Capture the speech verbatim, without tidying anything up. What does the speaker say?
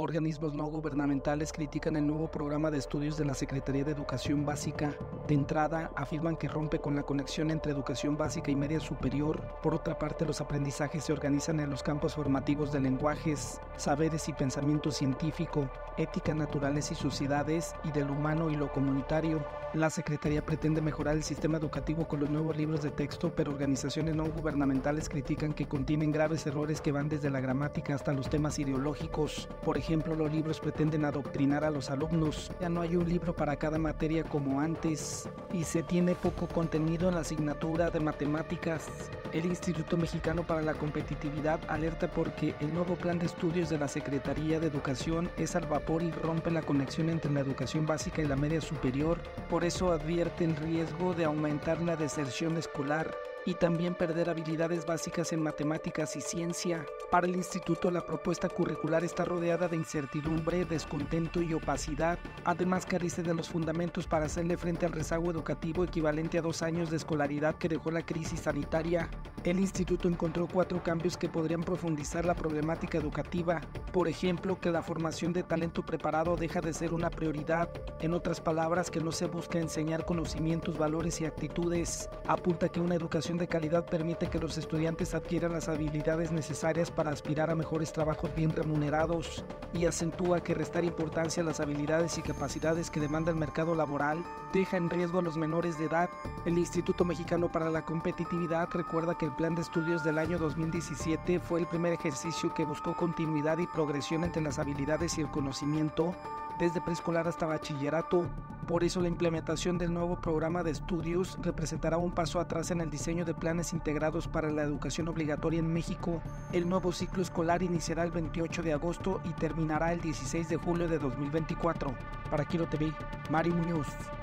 Organismos no gubernamentales critican el nuevo programa de estudios de la Secretaría de Educación Básica. De entrada, afirman que rompe con la conexión entre educación básica y media superior. Por otra parte, los aprendizajes se organizan en los campos formativos de lenguajes, saberes y pensamiento científico, ética, naturales y sociedades, y del humano y lo comunitario. La Secretaría pretende mejorar el sistema educativo con los nuevos libros de texto, pero organizaciones no gubernamentales critican que contienen graves errores que van desde la gramática hasta los temas ideológicos. Por ejemplo, los libros pretenden adoctrinar a los alumnos. Ya no hay un libro para cada materia como antes, y se tiene poco contenido en la asignatura de matemáticas. El Instituto Mexicano para la Competitividad alerta porque el nuevo plan de estudios de la Secretaría de Educación es al vapor y rompe la conexión entre la educación básica y la media superior. Por eso advierte el riesgo de aumentar la deserción escolar y también perder habilidades básicas en matemáticas y ciencia. Para el instituto, la propuesta curricular está rodeada de incertidumbre, descontento y opacidad. Además, carece de los fundamentos para hacerle frente al rezago educativo equivalente a dos años de escolaridad que dejó la crisis sanitaria. El instituto encontró cuatro cambios que podrían profundizar la problemática educativa. Por ejemplo, que la formación de talento preparado deja de ser una prioridad. En otras palabras, que no se busca enseñar conocimientos, valores y actitudes. Apunta que una educación de calidad permite que los estudiantes adquieran las habilidades necesarias para aspirar a mejores trabajos bien remunerados, y acentúa que restar importancia a las habilidades y capacidades que demanda el mercado laboral deja en riesgo a los menores de edad. El Instituto Mexicano para la Competitividad recuerda que el plan de estudios del año dos mil diecisiete fue el primer ejercicio que buscó continuidad y progresión entre las habilidades y el conocimiento, desde preescolar hasta bachillerato. Por eso la implementación del nuevo programa de estudios representará un paso atrás en el diseño de planes integrados para la educación obligatoria en México. El nuevo ciclo escolar iniciará el veintiocho de agosto y terminará el dieciséis de julio de dos mil veinticuatro. Para Quiro T V, Mari Muñoz.